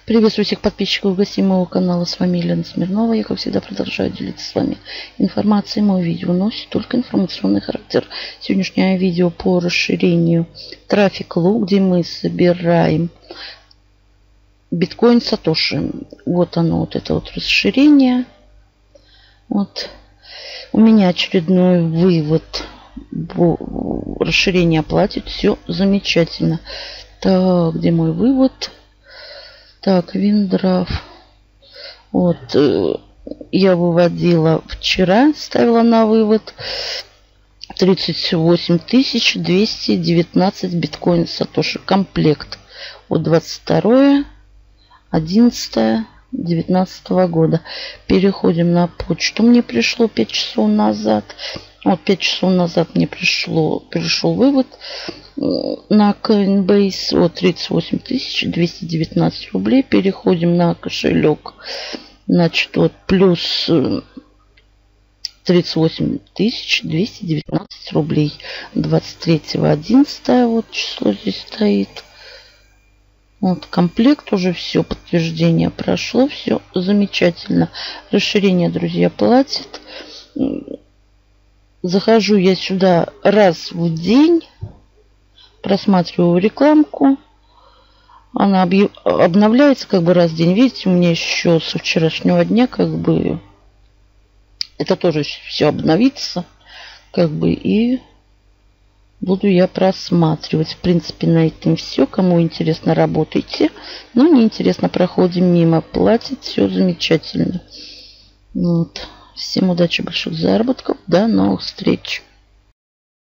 Приветствую всех подписчиков и гостей моего канала. С вами Елена Смирнова. Я, как всегда, продолжаю делиться с вами информацией. Мое видео носит только информационный характер. Сегодняшнее видео по расширению Traffic.Lu, где мы собираем биткоин Сатоши. Вот оно, вот это вот расширение. Вот. У меня очередной вывод. Расширение оплатит. Все замечательно. Так, где мой вывод? Так, Виндраф. Вот, я выводила вчера, ставила на вывод 38 219 биткоин Сатоши. Комплект от 22.11.19 года. Переходим на почту. Мне пришло 5 часов назад. Вот 5 часов назад мне пришел вывод на Coinbase от 38 219 рублей. Переходим на кошелек. Значит, вот плюс 38 219 рублей. 23.11 вот число здесь стоит. Вот комплект уже все, подтверждение прошло. Все замечательно. Расширение, друзья, платит. Захожу я сюда раз в день. Просматриваю рекламку. Она обновляется как бы раз в день. Видите, у меня еще со вчерашнего дня как бы это тоже все обновится. Как бы и буду я просматривать. В принципе, на этом все. Кому интересно, работайте. Но не интересно, проходим мимо. Платит все замечательно. Вот. Всем удачи, больших заработков. До новых встреч.